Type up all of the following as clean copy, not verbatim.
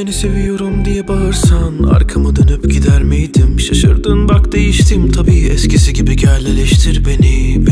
seni seviyorum diye bağırsan arkamı dönüp gider miydim? Şaşırdın bak değiştim tabii, eskisi gibi gel eleştir beni.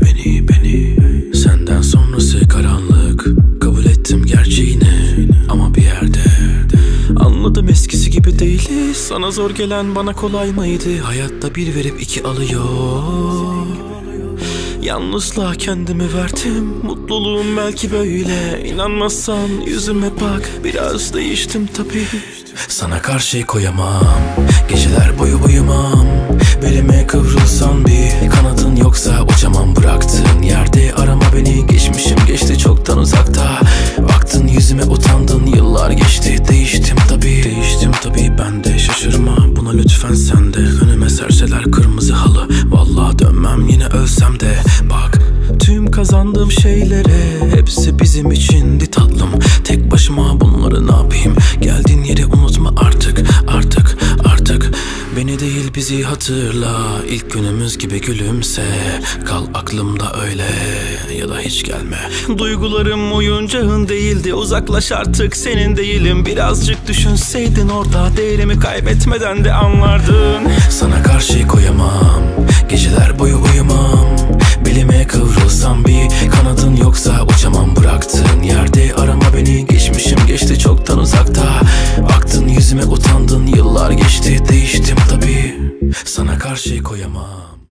Senden sonrası karanlık, kabul ettim gerçeğini. Ama bir yerde anladım eskisi gibi değiliz. Sana zor gelen bana kolay mıydı? Hayatta bir verip iki alıyor. Yalnızlığa kendimi verdim, mutluluğum belki böyle. İnanmazsan yüzüme bak, biraz değiştim tabii. Sana karşı koyamam, geceler boyu uyumam. Belime kıvrılsan bir kanadın yoksa uçamam. Bıraktığın yerde arama beni, geçmişim geçti çoktan uzakta. Baktın yüzüme utandın, yıllar geçti, değiştim tabii ben de. Şaşırma buna lütfen sen de. Önüme serseler kırmızı halı, vallahi dönmem yine ölsem de. Bak tüm kazandığım şeylere, hepsi bizim içindi tatlım. Tek başıma bunları ne yapayım? Geldiğin yeri unutma artık. Beni değil bizi hatırla, ilk günümüz gibi gülümse. Kal aklımda öyle ya da hiç gelme. Duygularım oyuncağın değildi, uzaklaş artık senin değilim. Birazcık düşünseydin orada, değerimi kaybetmeden de anlardın. Sana karşı koyamam, geceler boyu uyumam. Belime kıvrılsam bir kanadın yoksa uçamam. Bıraktığın yerde arama beni, geçmişim geçti çoktan uzakta. Baktın yüzüme utandın, yıllar geçti, değiştim tabii. Sana karşı koyamam.